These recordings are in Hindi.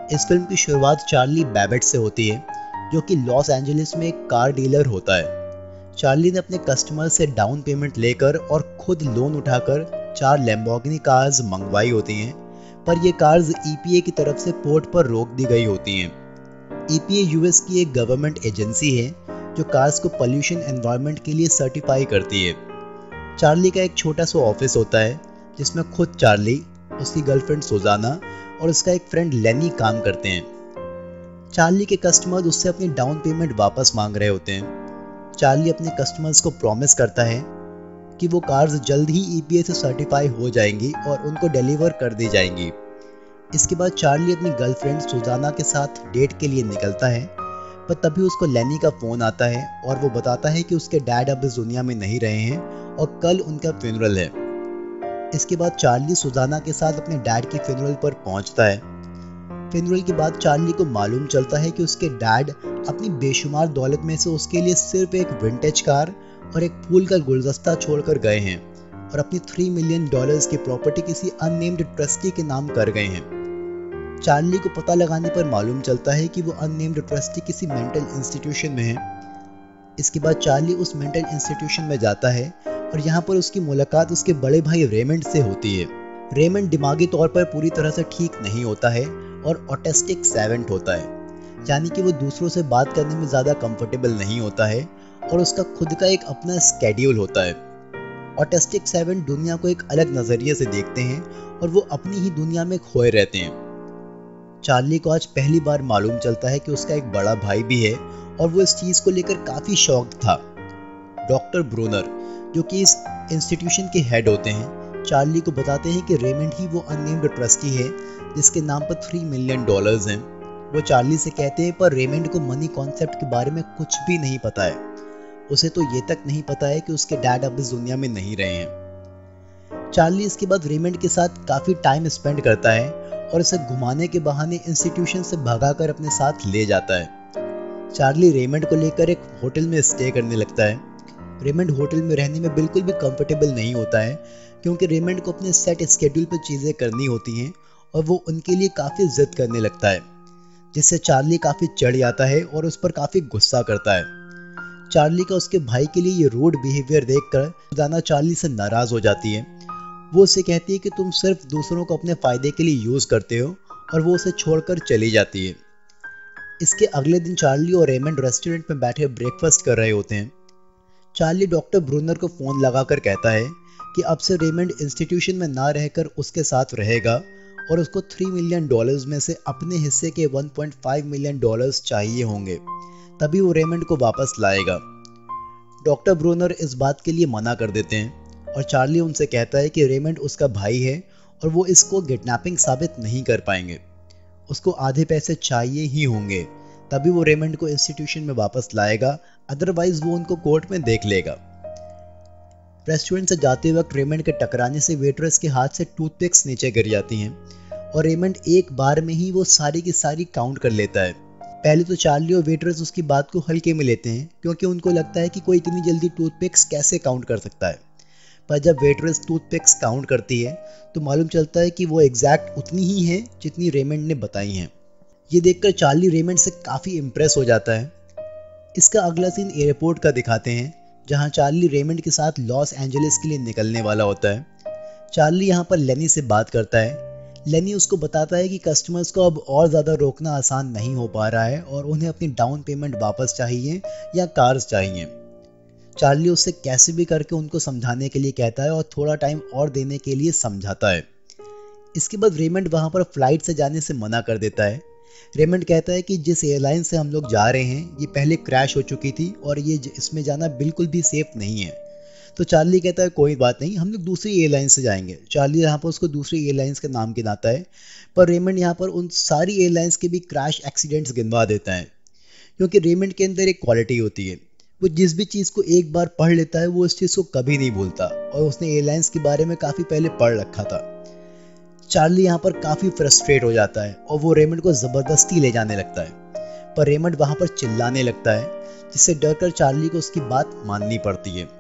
इस फिल्म की शुरुआत चार्ली बैबेट से होती है, जो कि लॉस एंजलिस में एक कार डीलर होता है। चार्ली ने अपने कस्टमर से डाउन पेमेंट लेकर और खुद लोन उठाकर 4 लैम्बोर्गिनी कार्स मंगवाई होती हैं, पर ये कार्स ईपीए की तरफ से पोर्ट पर रोक दी गई होती हैं। ईपीए यूएस की एक गवर्नमेंट एजेंसी है जो कार्स को पोल्यूशन एनवायरनमेंट के लिए सर्टिफाई करती है। चार्ली का एक छोटा सा ऑफिस होता है जिसमें खुद चार्ली, उसकी गर्लफ्रेंड सुजाना और उसका एक फ्रेंड लेनी काम करते हैं। चार्ली के कस्टमर्स उससे अपनी डाउन पेमेंट वापस मांग रहे होते हैं। चार्ली अपने कस्टमर्स को प्रॉमिस करता है कि वो कार्स जल्द ही ईपीए से सर्टिफाई हो जाएंगी और उनको डिलीवर कर दी जाएंगी। इसके बाद चार्ली अपनी गर्लफ्रेंड सुजाना के साथ डेट के लिए निकलता है, पर तभी उसको लेनी का फोन आता है और वो बताता है कि उसके डैड अब इस दुनिया में नहीं रहे हैं और कल उनका फ्यूनरल है। इसके बाद चार्ली सुजाना के साथ अपने डैड के फ्यूनरल पर पहुंचता है। फ्यूनरल के बाद चार्ली को मालूम चलता है कि उसके डैड अपनी बेशुमार दौलत में से उसके लिए सिर्फ एक विंटेज कार और एक फूल का गुलदस्ता छोड़कर गए हैं और अपनी $3 मिलियन की प्रॉपर्टी किसी अननेम्ड ट्रस्टी के नाम कर गए हैं। चार्ली को पता लगाने पर मालूम चलता है कि वो अननेम्ड ट्रस्टी किसी मेंटल इंस्टीट्यूशन में है। इसके बाद चार्ली उस मेंटल इंस्टीट्यूशन में जाता है और यहाँ पर उसकी मुलाकात उसके बड़े भाई रेमंड से होती है। रेमंड दिमागी तौर पर पूरी तरह से ठीक नहीं होता है और ऑटिस्टिक सेवेंट होता है, यानी कि वो दूसरों से बात करने में ज़्यादा कंफर्टेबल नहीं होता है और उसका खुद का एक अपना स्केड्यूल होता है। ऑटिस्टिक सेवेंट दुनिया को एक अलग नज़रिए से देखते हैं और वो अपनी ही दुनिया में खोए रहते हैं। चार्ली को आज पहली बार मालूम चलता है कि उसका एक बड़ा भाई भी है और वो इस चीज़ को लेकर काफ़ी शॉक्ड था। डॉक्टर ब्रूनर, जो कि इस इंस्टीट्यूशन के हेड होते हैं, चार्ली को बताते हैं कि रेमंड ही वो अननेम्ड ट्रस्टी है जिसके नाम पर $3 मिलियन हैं। वो चार्ली से कहते हैं पर रेमंड को मनी कॉन्सेप्ट के बारे में कुछ भी नहीं पता है। उसे तो ये तक नहीं पता है कि उसके डैड अब इस दुनिया में नहीं रहे हैं। चार्ली इसके बाद रेमंड के साथ काफ़ी टाइम स्पेंड करता है और इसे घुमाने के बहाने इंस्टीट्यूशन से भगाकर अपने साथ ले जाता है। चार्ली रेमंड को लेकर एक होटल में स्टे करने लगता है। रेमंड होटल में रहने में बिल्कुल भी कंफर्टेबल नहीं होता है, क्योंकि रेमंड को अपने सेट स्केड्यूल पर चीज़ें करनी होती हैं और वो उनके लिए काफ़ी जिद करने लगता है, जिससे चार्ली काफ़ी चिढ़ जाता है और उस पर काफ़ी गुस्सा करता है। चार्ली का उसके भाई के लिए ये रूड बिहेवियर देखकर सुजाना चार्ली से नाराज़ हो जाती है। वो उससे कहती है कि तुम सिर्फ दूसरों को अपने फ़ायदे के लिए यूज़ करते हो, और वो उसे छोड़कर चली जाती है। इसके अगले दिन चार्ली और रेमंड रेस्टोरेंट में बैठे ब्रेकफास्ट कर रहे होते हैं। चार्ली डॉक्टर ब्रूनर को फ़ोन लगाकर कहता है कि अब से रेमंड इंस्टीट्यूशन में ना रहकर उसके साथ रहेगा और उसको $3 मिलियन में से अपने हिस्से के $1.5 मिलियन चाहिए होंगे, तभी वो रेमंड को वापस लाएगा। डॉक्टर ब्रूनर इस बात के लिए मना कर देते हैं और चार्ली उनसे कहता है कि रेमंड उसका भाई है और वो इसको किडनैपिंग साबित नहीं कर पाएंगे। उसको आधे पैसे चाहिए ही होंगे, तभी वो रेमंड को इंस्टीट्यूशन में वापस लाएगा, अदरवाइज वो उनको कोर्ट में देख लेगा। रेस्टोरेंट से जाते वक्त रेमंड के टकराने से वेट्रेस के हाथ से टूथपिक्स नीचे गिर जाती हैं और रेमंड एक बार में ही वो सारी की सारी काउंट कर लेता है। पहले तो चार्ली और वेट्रेस उसकी बात को हल्के में लेते हैं, क्योंकि उनको लगता है कि कोई इतनी जल्दी टूथपिक्स कैसे काउंट कर सकता है। पर जब वेट्रेस टूथपिक्स काउंट करती है तो मालूम चलता है कि वो एग्जैक्ट उतनी ही है जितनी रेमंड ने बताई हैं। ये देखकर चार्ली रेमंड से काफ़ी इम्प्रेस हो जाता है। इसका अगला सीन एयरपोर्ट का दिखाते हैं, जहां चार्ली रेमंड के साथ लॉस एंजलिस के लिए निकलने वाला होता है। चार्ली यहां पर लेनी से बात करता है। लेनी उसको बताता है कि कस्टमर्स को अब और ज़्यादा रोकना आसान नहीं हो पा रहा है और उन्हें अपनी डाउन पेमेंट वापस चाहिए या कार्स चाहिए। चार्ली उससे कैसे भी करके उनको समझाने के लिए कहता है और थोड़ा टाइम और देने के लिए समझाता है। इसके बाद रेमंड वहां पर फ्लाइट से जाने से मना कर देता है। रेमंड कहता है कि जिस एयरलाइन से हम लोग जा रहे हैं ये पहले क्रैश हो चुकी थी और ये इसमें जाना बिल्कुल भी सेफ नहीं है। तो चार्ली कहता है कोई बात नहीं, हम लोग दूसरी एयरलाइन से जाएंगे। चार्ली यहाँ पर उसको दूसरी एयरलाइंस का नाम गिनाता है, पर रेमंड यहाँ पर उन सारी एयरलाइंस के भी क्रैश एक्सीडेंट्स गिनवा देता है, क्योंकि रेमंड के अंदर एक क्वालिटी होती है, वो जिस भी चीज़ को एक बार पढ़ लेता है वो उस चीज़ को कभी नहीं भूलता, और उसने एयरलाइंस के बारे में काफ़ी पहले पढ़ रखा था। चार्ली यहाँ पर काफ़ी फ्रस्ट्रेट हो जाता है और वो रेमंड को ज़बरदस्ती ले जाने लगता है, पर रेमंड वहाँ पर चिल्लाने लगता है, जिससे डरकर चार्ली को उसकी बात माननी पड़ती है।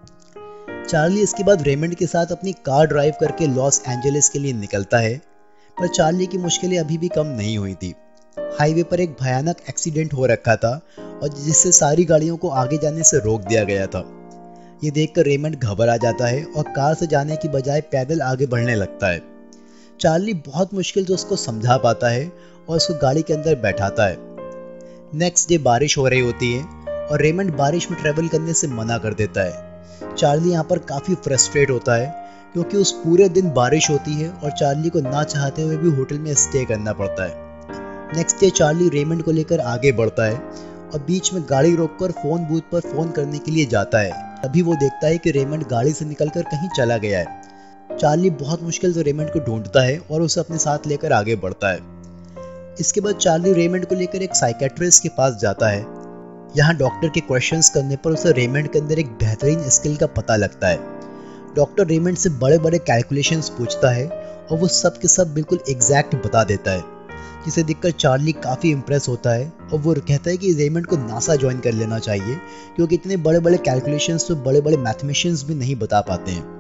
चार्ली इसके बाद रेमंड के साथ अपनी कार ड्राइव करके लॉस एंजलिस के लिए निकलता है। पर चार्ली की मुश्किलें अभी भी कम नहीं हुई थी। हाईवे पर एक भयानक एक्सीडेंट हो रखा था और जिससे सारी गाड़ियों को आगे जाने से रोक दिया गया था। ये देखकर रेमंड घबरा जाता है और कार से जाने की बजाय पैदल आगे बढ़ने लगता है। चार्ली बहुत मुश्किल से उसको समझा पाता है और उसको गाड़ी के अंदर बैठाता है। नेक्स्ट डे बारिश हो रही होती है और रेमंड बारिश में ट्रेवल करने से मना कर देता है। चार्ली यहाँ पर काफी फ्रस्ट्रेट होता है क्योंकि उस पूरे दिन बारिश होती है और चार्ली को ना चाहते हुए भी होटल में स्टे करना पड़ता है। नेक्स्ट डे चार्ली रेमंड को लेकर आगे बढ़ता है और बीच में गाड़ी रोककर फोन बूथ पर फोन करने के लिए जाता है। तभी वो देखता है कि रेमंड गाड़ी से निकलकर कहीं चला गया है। चार्ली बहुत मुश्किल से रेमंड को ढूंढता है और उसे अपने साथ लेकर आगे बढ़ता है। इसके बाद चार्ली रेमंड को लेकर एक साइकेट्रिस्ट के पास जाता है। यहाँ डॉक्टर के क्वेश्चंस करने पर उसे रेमंड के अंदर एक बेहतरीन स्किल का पता लगता है। डॉक्टर रेमंड से बड़े बड़े कैलकुलेशंस पूछता है और वो सब के सब बिल्कुल एग्जैक्ट बता देता है, जिसे देखकर चार्ली काफ़ी इम्प्रेस होता है और वो कहता है कि रेमंड को नासा ज्वाइन कर लेना चाहिए क्योंकि इतने बड़े बड़े कैलकुलेशंस तो बड़े बड़े मैथमेटिशियंस भी नहीं बता पाते हैं।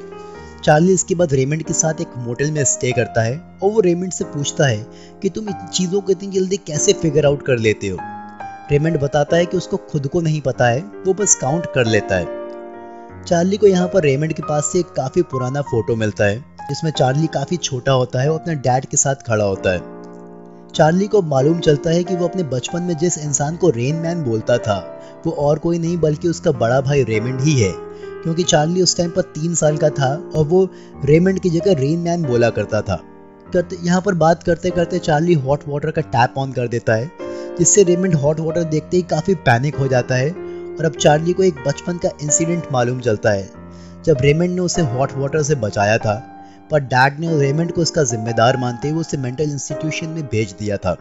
चार्ली इसके बाद रेमंड के साथ एक मोटेल में स्टे करता है और वो रेमंड से पूछता है कि तुम इन चीज़ों को इतनी जल्दी कैसे फिगर आउट कर लेते हो। रेमंड बताता है कि उसको खुद को नहीं पता है, वो बस काउंट कर लेता है। चार्ली को यहाँ पर रेमंड के पास से एक काफ़ी पुराना फोटो मिलता है जिसमें चार्ली काफ़ी छोटा होता है और अपने डैड के साथ खड़ा होता है। चार्ली को मालूम चलता है कि वो अपने बचपन में जिस इंसान को रेन मैन बोलता था वो और कोई नहीं बल्कि उसका बड़ा भाई रेमंड ही है, क्योंकि चार्ली उस टाइम पर 3 साल का था और वो रेमंड की जगह रेन मैन बोला करता था। यहाँ पर बात करते करते चार्ली हॉट वाटर का टैप ऑन कर देता है, जिससे रेमंड हॉट वाटर देखते ही काफ़ी पैनिक हो जाता है और अब चार्ली को एक बचपन का इंसिडेंट मालूम चलता है जब रेमंड ने उसे हॉट वाटर से बचाया था, पर डैड ने रेमंड को इसका जिम्मेदार मानते हुए उसे मेंटल इंस्टीट्यूशन में भेज दिया था।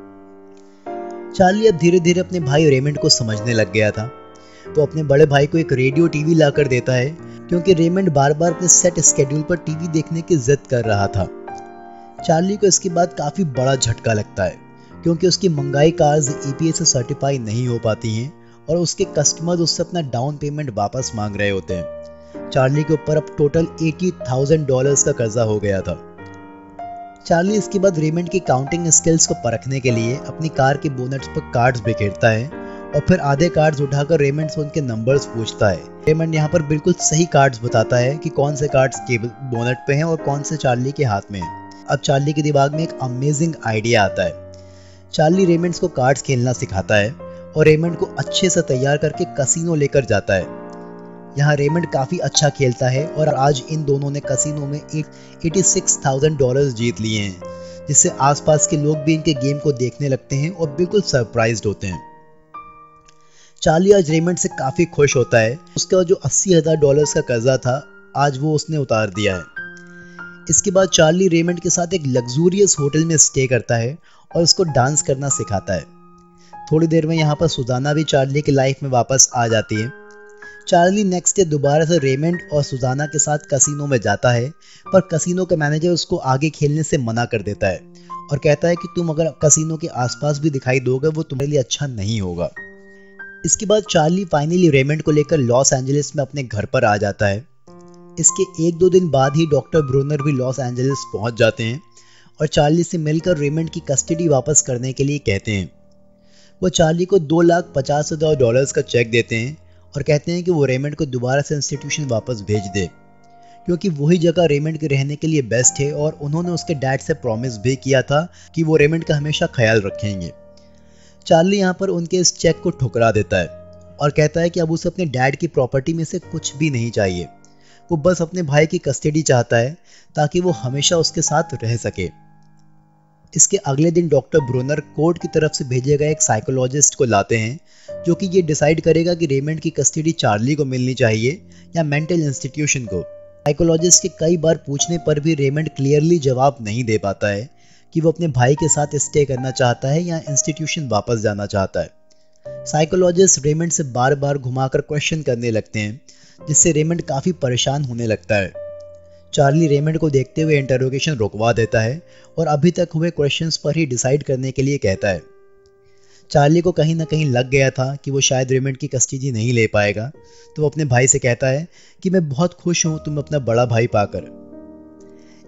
चार्ली अब धीरे धीरे अपने भाई रेमंड को समझने लग गया था। वो अपने बड़े भाई को एक रेडियो टीवी लाकर देता है क्योंकि रेमंड बार बार अपने सेट स्केड्यूल पर टीवी देखने की जिद कर रहा था। चार्ली को इसके बाद काफी बड़ा झटका लगता है क्योंकि उसकी मंगाई कार्स EPA से सर्टिफाई नहीं हो पाती हैं और उसके कस्टमर्स उससे अपना डाउन पेमेंट वापस मांग रहे होते हैं। चार्ली के ऊपर अब टोटल $80,000 का कर्जा हो गया था। चार्ली इसके बाद रेमंड की काउंटिंग स्किल्स को परखने के लिए अपनी कार के बोनट्स पर कार्ड्स बिखेरता है और फिर आधे कार्ड्स उठाकर रेमंड से उनके नंबर्स पूछता है। रेमंड यहाँ पर बिल्कुल सही कार्ड्स बताता है कि कौन से कार्ड्स के बोनट पे हैं और कौन से चार्ली के हाथ में हैं। अब चार्ली के दिमाग में एक अमेजिंग आइडिया आता है। चार्ली रेमंड को कार्ड्स खेलना सिखाता है और रेमंड को अच्छे से तैयार करके कसिनो लेकर जाता है। यहाँ रेमंड काफी अच्छा खेलता है और आज इन दोनों ने कसिनो में $86,000 जीत लिए हैं, जिससे आसपास के लोग भी इनके गेम को देखने लगते हैं और बिल्कुल सरप्राइज्ड होते हैं। चार्ली आज रेमंड से काफी खुश होता है। उसका जो $80,000 का कर्जा था आज वो उसने उतार दिया है। इसके बाद चार्ली रेमंड के साथ एक लग्जूरियस होटल में स्टे करता है और उसको डांस करना सिखाता है। थोड़ी देर में यहाँ पर सुजाना भी चार्ली की लाइफ में वापस आ जाती है। चार्ली नेक्स्ट डे दोबारा से रेमंड और सुजाना के साथ कसिनो में जाता है, पर कसिनो का मैनेजर उसको आगे खेलने से मना कर देता है और कहता है कि तुम अगर कसिनो के आसपास भी दिखाई दोगे वो तुम्हारे लिए अच्छा नहीं होगा। इसके बाद चार्ली फाइनली रेमंड को लेकर लॉस एंजलिस में अपने घर पर आ जाता है। इसके 1-2 दिन बाद ही डॉक्टर ब्रूनर भी लॉस एंजलिस पहुंच जाते हैं और चार्ली से मिलकर रेमंड की कस्टडी वापस करने के लिए कहते हैं। वो चार्ली को $2,50,000 का चेक देते हैं और कहते हैं कि वो रेमंड को दोबारा से इंस्टीट्यूशन वापस भेज दे, क्योंकि वही जगह रेमंड के रहने के लिए बेस्ट है और उन्होंने उसके डैड से प्रॉमिस भी किया था कि वो रेमंड का हमेशा ख्याल रखेंगे। चार्ली यहाँ पर उनके इस चेक को ठुकरा देता है और कहता है कि अब उसे अपने डैड की प्रॉपर्टी में से कुछ भी नहीं चाहिए। वो बस अपने भाई की कस्टडी चाहता है ताकि वो हमेशा उसके साथ रह सके। इसके अगले दिन डॉक्टर ब्रूनर कोर्ट की तरफ से भेजे गए एक साइकोलॉजिस्ट को लाते हैं जो कि ये डिसाइड करेगा कि रेमंड की कस्टडी चार्ली को मिलनी चाहिए या मेंटल इंस्टीट्यूशन को। साइकोलॉजिस्ट के कई बार पूछने पर भी रेमंड क्लियरली जवाब नहीं दे पाता है कि वो अपने भाई के साथ स्टे करना चाहता है या इंस्टीट्यूशन वापस जाना चाहता है। साइकोलॉजिस्ट रेमंड से बार बार घुमाकर क्वेश्चन करने लगते हैं, जिससे रेमंड काफ़ी परेशान होने लगता है। चार्ली रेमंड को देखते हुए इंटरोगेशन रुकवा देता है और अभी तक हुए क्वेश्चंस पर ही डिसाइड करने के लिए कहता है। चार्ली को कहीं ना कहीं लग गया था कि वो शायद रेमंड की कस्टडी नहीं ले पाएगा, तो वो अपने भाई से कहता है कि मैं बहुत खुश हूँ तुम अपना बड़ा भाई पाकर।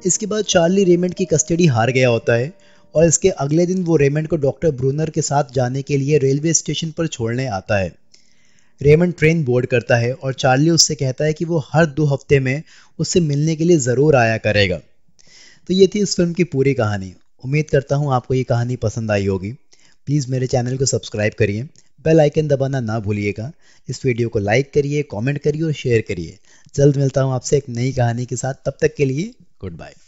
इसके बाद चार्ली रेमंड की कस्टडी हार गया होता है और इसके अगले दिन वो रेमंड को डॉक्टर ब्रूनर के साथ जाने के लिए रेलवे स्टेशन पर छोड़ने आता है। रेमंड ट्रेन बोर्ड करता है और चार्ली उससे कहता है कि वो हर 2 हफ्ते में उससे मिलने के लिए ज़रूर आया करेगा। तो ये थी इस फिल्म की पूरी कहानी। उम्मीद करता हूँ आपको ये कहानी पसंद आई होगी। प्लीज़ मेरे चैनल को सब्सक्राइब करिए, बेल आइकन दबाना ना भूलिएगा। इस वीडियो को लाइक करिए, कमेंट करिए और शेयर करिए। जल्द मिलता हूँ आपसे एक नई कहानी के साथ। तब तक के लिए गुड बाय।